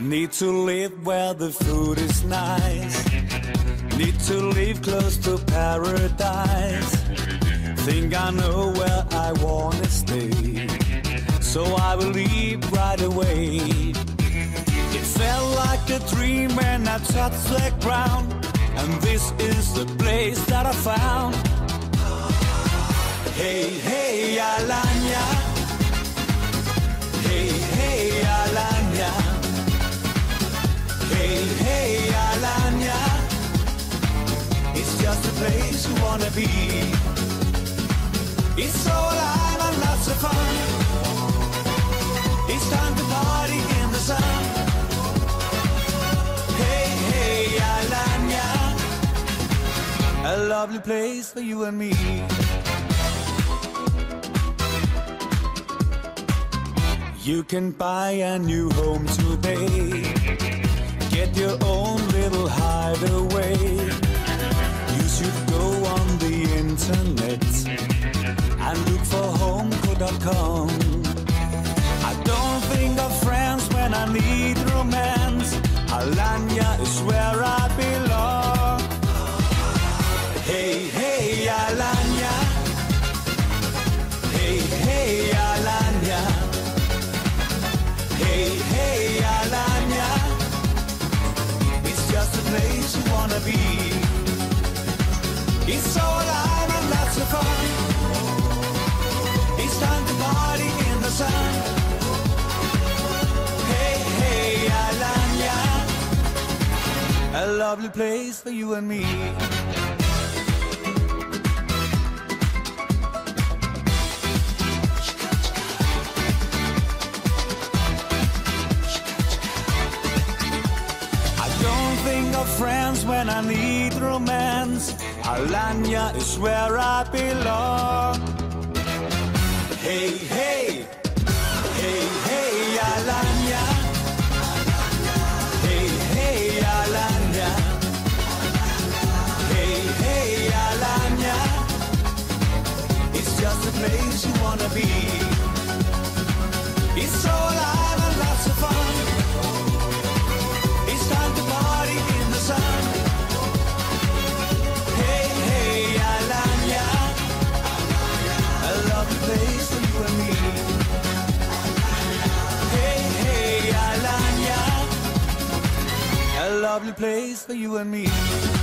Need to live where the food is nice. Need to live close to paradise. Think I know where I wanna stay, so I will leave right away. It felt like a dream when I touched the ground, and this is the place that I found. Hey, hey, Alanya. Hey, hey, Alanya. Hey, hey, Alanya. It's just a place you wanna be. It's so alive and lots of fun. It's time to party in the sun. Hey, hey, Alanya. A lovely place for you and me. You can buy a new home today. Get your own little hideaway. You should go on the internet and look for home.com. I don't think of friends when I need romance. Alanya is where I belong. Hey, hey, Alanya. Hey, hey, Alanya. Hey, hey, Alanya. It's just a place you wanna be. It's so alive and lots of fun. It's time to party in the sun. Hey, hey, Alanya. A lovely place for you and me. Think of friends when I need romance. Alanya is where I belong. Hey, hey, hey, hey, Alanya. Hey, hey, Alanya. Hey, hey, Alanya. It's just a place you wanna be. It's so alive and lots of fun. It's time to party in the sun. Hey, hey, Alanya. A lovely place for you and me. Hey, hey, Alanya. A lovely place for you and me.